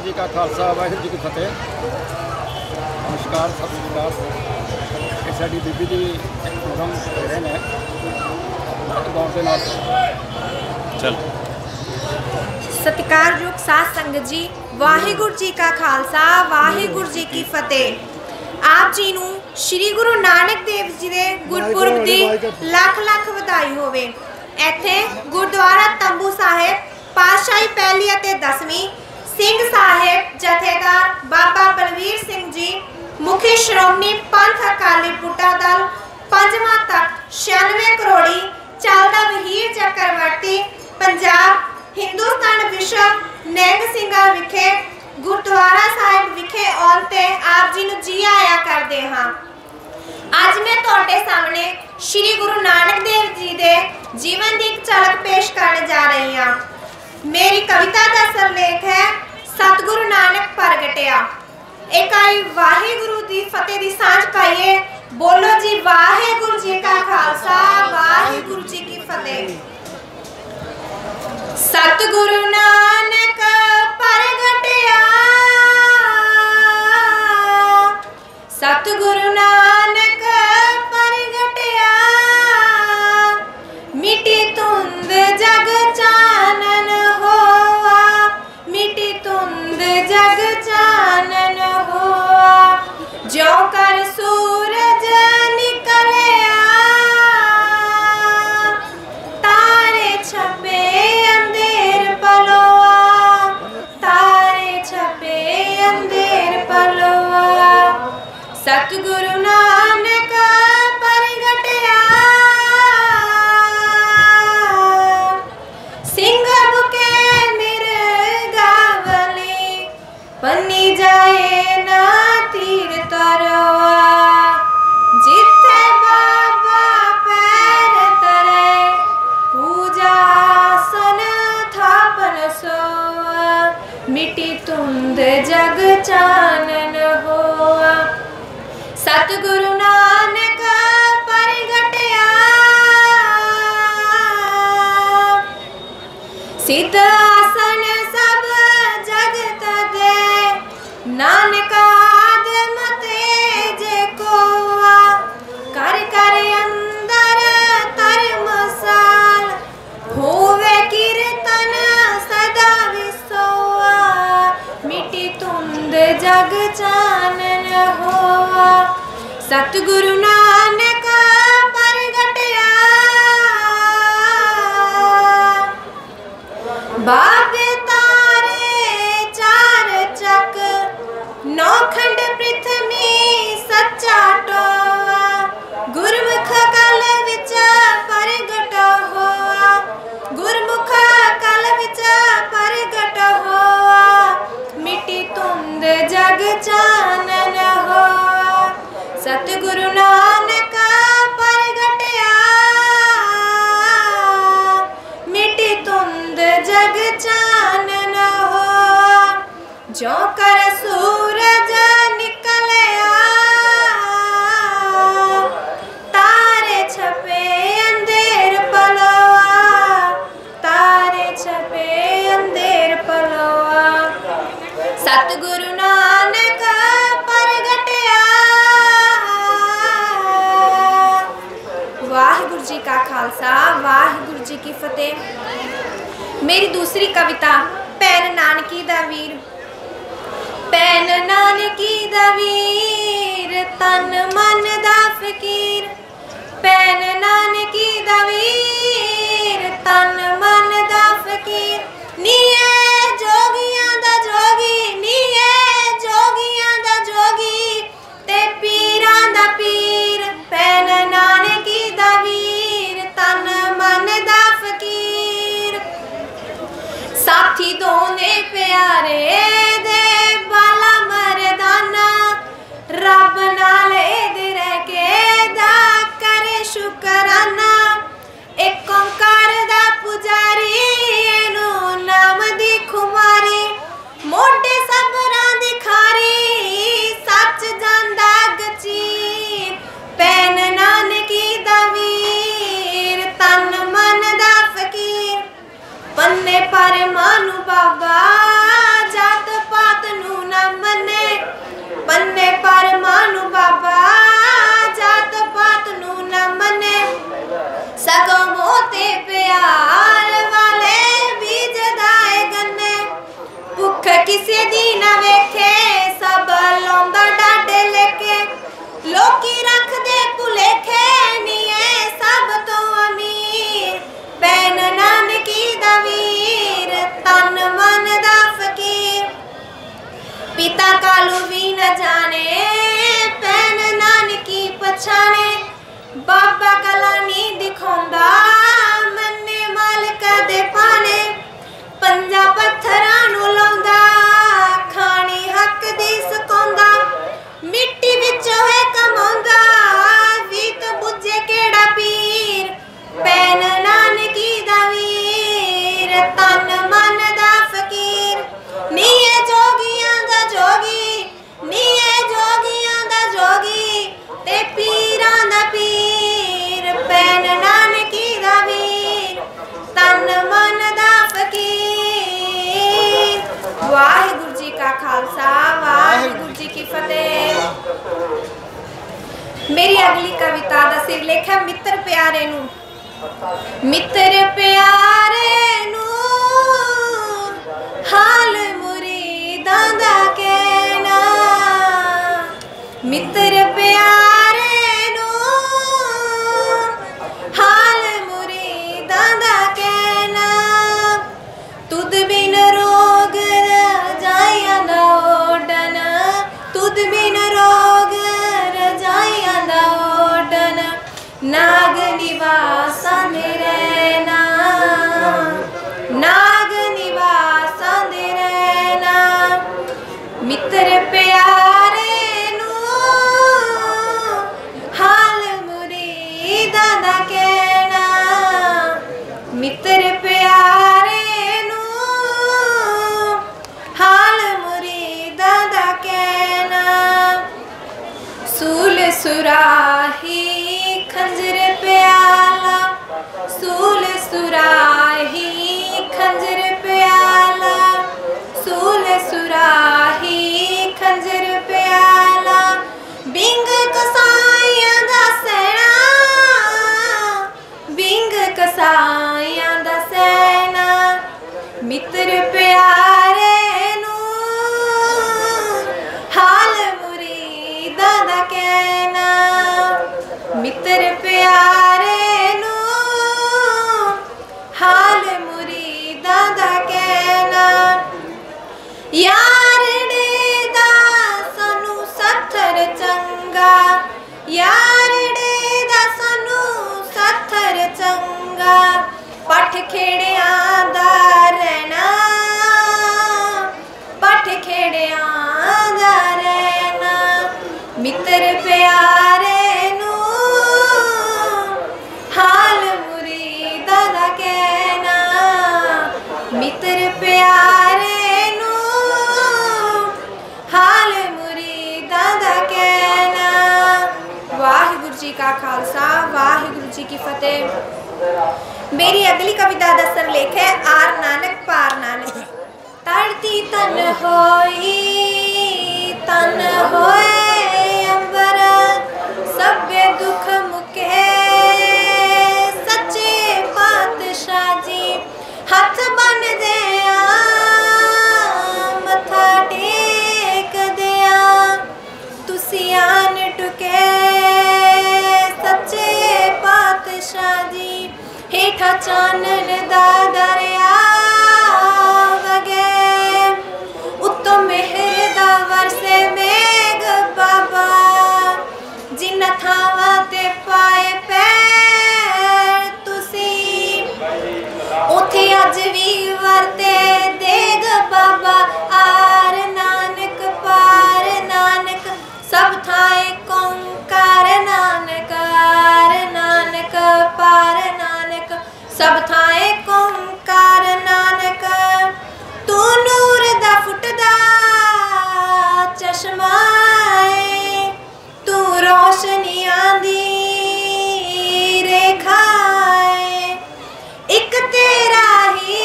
जी का खालसा वाहिगुरू जी की फतेह। नमस्कार, सत श्री अकाल। ये साडी बीबी दी एक प्रोग्राम दे रहे हैं गाँव के नाल। चल सत्कारयोग साध संगत जी, वाहिगुरू जी का खालसा वाहिगुरू जी की फतेह। आप जी नूं श्री गुरु नानक देव जी के गुरपुरब की लख लख वधाई होवे। इत्थे गुरुद्वारा तंबू साहिब पातशाही पहली अते 10वीं सिंह साहिब जथेदार बाबा बलवीर सिंह जी मुखी श्रोमणी पंथ अकाली बूटा दल पंजवां तक 96 करोड़ी चलदा वहीर चक्रवर्ती पंजाब हिंदुस्तान विश्व नैंग सिंघा विखे गुरुद्वारा साहिब विखे आउण ते आप जी नूं जी आया करदे हां। अज मैं तुहाडे सामने श्री गुरु नानक देव जी दे जीवन की एक झलक पेश करने जा रही हां। मेरी कविता का सिरलेख है सतगुरु नानक प्रगटिया। एक आई वाहिगुरु दी फतेह दी सांझ पाइए। बोलो जी वाहिगुरु जी का खालसा वाहिगुरु जी की फतेह। सतगुरु नानक प्रगटिया, सतगुरु नानक प्रगटिया, मिटी तुंद जग चानन होआ, मिटी तुंद जग चानन होआ, ज्यों कर सूरज निकलिया, तारे छपे अंधेर पलोआ, तारे छपे अंधेर पलोआ, सतगुरु नानक प्रगटिया, सिंह बुके मिर्गावली, पन्नी जाए ना तीर तरवा, जिथे बाबा पैर तरे, पूजा सन थापन सोआ, मिटी तुंद जग चानन होआ, सतगुरु नानक प्रगटिया, सिद्ध आसन सब जगत दे, नानक आदम तेज कोआ, कर कर अंदर धर्मशाल, होवे कीर्तन सदा विसोआ, मिटी तुंद जग चानन होआ, सतगुरु नानक प्रगटिया, बाबे तारे चार चक, नौखंड पृथ्वी सच्चा टोआ, गुरमुख कल विच प्रगट होआ, गुरमुख कल विच प्रगट होआ, मिटी तुंद जग चानन होआ, सतगुरु नानक प्रगटिया, मिटी तुंद जग चानन होआ, ज्यों कर सूरज निकलिया, तारे छपे अंधेर पलोआ, तारे छपे अंधेर पलोआ, सतगुरु नानक प्रगटिया। वाहिगुरु जी का खालसा वाहिगुरु जी की फतेह। मेरी दूसरी कविता भैन नानकी दा वीर। भैन नानकी दा वीर तन मन दा फकीर, भैन नानकी दा वीर तन मन दा फकीर, नीए जोगियां दा जोगी, नीए जोगियां दा जोगी, ते पीरां दा पीर, भैन नानकी दा वीर तन मन दा फकीर, साथी दोने प्यारे दे बाला मरदाना, रब नाले दे रह के दा करे शुकराना, एक ओंकार दा पुजारी एनु नाम दी खुमारी, मोढे सबरां दी खारी सच जांदा गचीर, भैन नानकी दा वीर तन मन दा फकीर, पन्ने पर मानू बाबा जात पात न जाने पैन नानकी पछाने बाबा कलानी दिखांदा मन्ने मालका दे पाने पंजा पत्थरां नूं लाउंदा खाने हक दी सकाउंदा मिट्टी विचों है कमाउंदा वी तो बुझे केड़ा पीर पैन नानकी दा वीर तन मन दा फकीर नीए जोगियां दा जोगी नीए जोगियां दा जोगी ते पीरां दा पीर पैन नानकी दा वीर तन मन दा फकीर। वाहिगुरु जी का खालसा वाहिगुरु जी की फतेह। मेरी अगली कविता दा सिरलेख है मित्र प्यारे नू। मित्र प्यारे नू हाल मुरीदां दा कहना मित्र प्यारे नू हाल मुरीदां दा कहना तुद बिन रोग रजाइयां दा ओडन तुद बिन रोग रजाइयां दा ओडन नाग निवासां दे रहना नाग निवासां दे रहना मित्र प्यारे नू हाल मुरीदां दा कहना मित्र प्यारे नू हाल मुरीदां दा कहना सूल सुराही खंजर प्याला सूल सुराही खंजर प्याला सूल सुराही खंजर प्याला बिंग कसाइयां दा सैना बिंग कसाइयां दा सैना मित्र प्यारे नू हाल मुरीदां दा कहना मित्र प्यारे नू हाल मुरीदां दा कहना यारड़े दा सानू सत्थर चंगा यारड़े दा सानू सत्थर चंगा पठ खेड़ियां दा रहना पठ खेड़ियां दा रहना मित्र प्यारे नू हाल मुरीदां दा कहना मित्र प्यारे नू हाल मुरीदां दा कहना। वाहिगुरु जी का खालसा वाहिगुरु जी की फतेह। मेरी अगली कविता दा सिरलेख है आर नानक पार नानक। धरती तन होए अंबर सबे दुख मुके सच्चे पातशाह जी हथ बन दिया मथा टेक दिया तुसी आन टुके सच्चे पातशाह जी हेठा चानन दा दरिया वगे उत्तो मेहर दा वरसे मेघ बाबा जिन्ना थावा ते पाए पैर तुसी उथे अज भी वरते देग बाबा आर नानक पार नानक सब थाए ओंकार नानक आर नानक पार नानक सब थाए ओंकार नानक तू नूर दा फुटदा चश्मा तू रोशनी आंदी रेखा एक तेरा ही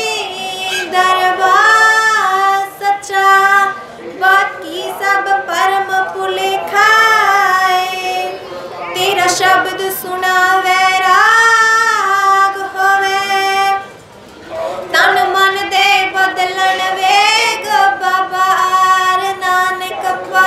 दरबार सच्चा बाकी सब परम भुलेखा तेरा शब्द सुना वैराग होवे तन मन दे बदलन वेग बाबा आर नानक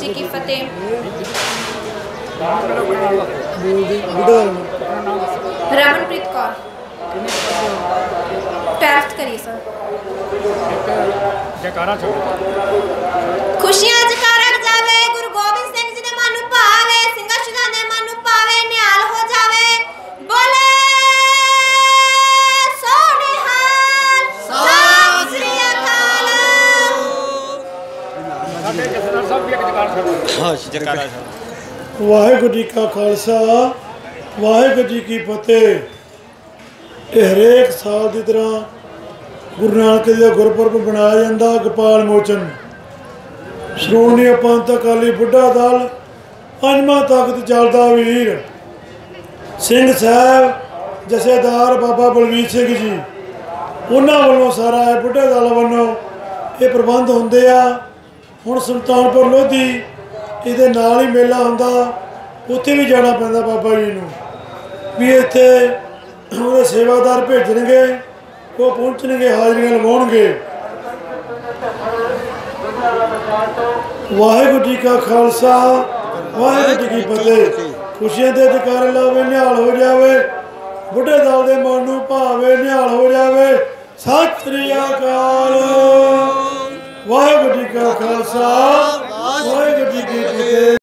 जी की फतेह। रमनप्रीत कौर 12th करिए सर। जयकारा खुशियां जयकारा जावे गुरु गोबिंद सिंह जी दे मन नूं भावे ਸਿੰਘਾਂ ਸ਼ਹੀਦਾਂ दे मन नूं पावे निहाल हो जावे बोले सोने हाल सत श्री अकाल। ਸਾਡੇ ਜਸਦਾਰ ਸਾਹਿਬ ਵੀ ਇੱਕ ਜयकारा हाँ जयकारा वाहिगुरू जी का खालसा वाहिगुरू जी की फतेह। ਇਹ ਹਰੇਕ ਸਾਲ ਦੀ ਤਰ੍ਹਾਂ ਗੁਰੂ ਨਾਨਕ ਦੇਵ ਦਾ ਗੁਰਪੁਰਬ ਮਨਾਇਆ ਜਾਂਦਾ। ਗੋਪਾਲ ਮੋਚਨ ਸ਼੍ਰੋਮਣੀ ਪੰਥ ਅਕਾਲੀ ਬੁੱਢਾ ਦਲ ਪੰਜਵਾਂ ਤਖਤ ਚੱਲਦਾ ਵੀਰ ਸਿੰਘ ਸਾਹਿਬ ਜਥੇਦਾਰ ਬਾਬਾ ਬਲਵੀਰ ਸਿੰਘ ਜੀ ਉਹਨਾਂ ਵੱਲੋਂ ਸਾਰਾ ਇਹ ਬੁੱਢੇ ਦਲ ਵੱਲੋਂ ਇਹ ਪ੍ਰਬੰਧ ਹੁੰਦੇ ਆ। ਹੁਣ ਸੁਲਤਾਨਪੁਰ ਲੋਧੀ ਇਹਦੇ ਨਾਲ ਹੀ ਮੇਲਾ ਹੁੰਦਾ, ਉੱਥੇ ਵੀ ਜਾਣਾ ਪੈਂਦਾ ਬਾਬਾ ਜੀ ਨੂੰ ਵੀ ਇੱਥੇ ਉਹਦੇ ਸੇਵਾਦਾਰ ਭੇਜਣਗੇ, ਉਹ ਪਹੁੰਚਣਗੇ, ਹਾਜ਼ਰੀਆਂ ਲਵਾਉਣਗੇ। ਵਾਹਿਗੁਰੂ ਜੀ ਕਾ ਖਾਲਸਾ ਵਾਹਿਗੁਰੂ ਜੀ ਕੀ ਫਤਿਹ। ਖੁਸ਼ੀਆਂ ਦੇ ਜੈਕਾਰੇ ਲਾਵੇ ਨਿਹਾਲ ਹੋ ਜਾਵੇ ਬੁੱਢੇ ਦਲ ਦੇ ਮਨ ਨੂੰ ਭਾਵੇ ਨਿਹਾਲ ਹੋ ਜਾਵੇ ਸਤਿ ਸ੍ਰੀ ਅਕਾਲ। ਵਾਹਿਗੁਰੂ ਜੀ ਕਾ ਖਾਲਸਾ ਵਾਹਿਗੁਰੂ ਜੀ ਕੀ ਫਤਿਹ।